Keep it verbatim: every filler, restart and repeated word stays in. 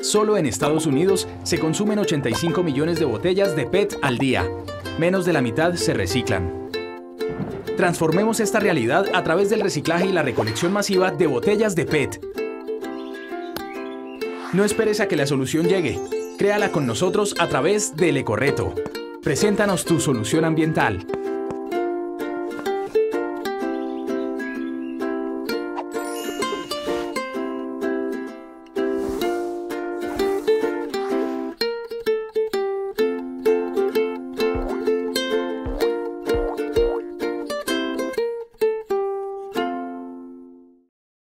Solo en Estados Unidos se consumen ochenta y cinco millones de botellas de P E T al día. Menos de la mitad se reciclan. Transformemos esta realidad a través del reciclaje y la recolección masiva de botellas de P E T. No esperes a que la solución llegue. Créala con nosotros a través del Ecoreto. Preséntanos tu solución ambiental.